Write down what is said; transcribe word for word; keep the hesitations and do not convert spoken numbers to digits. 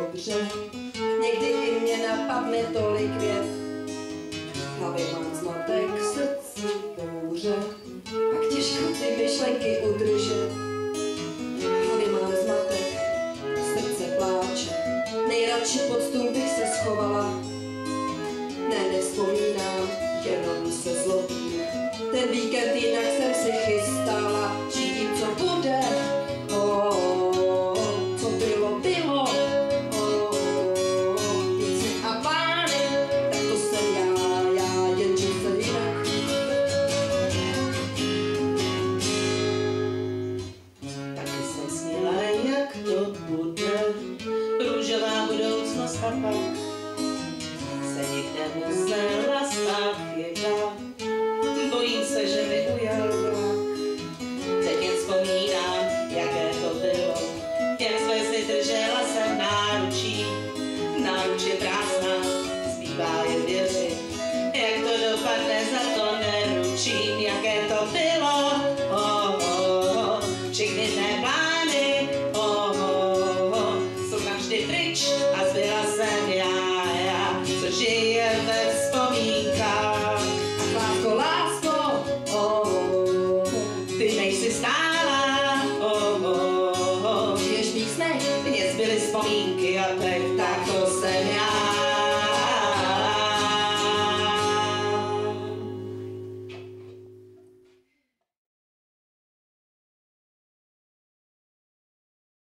dobře, někdy i mě napadne tolik vět. V hlavě mám zmatek, v srdci bouře, pak těžko ty myšlenky udržet. V hlavě mám zmatek, srdce pláče, nejradši pod stůl bych se schovala. Ne, nevzpomínám, jenom se zlobím. Ten víkend jinak jsem si chystala, řídím, co bude. Oh, oh, oh, co bylo, bylo. Oh, oh, oh, víci a pány, tak to jsem já, já, jenže jsem jinak. Taky jsem sněla, jak to bude, růžová budoucnost a pak se někde musela stát chyba. Bojím se, že mi ujel vlak. Teď jen vzpomínám, jaké to bylo, jak jsme si držela se v náručí. Náruč je prázdná, zbývá jen věřit, jak to dopadne, za to neručím. Jaké to bylo, oh, oh, oh, všechny té plány, oh, oh, oh, jsou navždy pryč a zbyla jsem já, já, co žije ve vzpomínkách. Lásko, lásko, oh, oh, ty nejsi stála, oh, oh, oh, žiješ v mých snech, mně zbyly vzpomínky a teď tak to jsem já.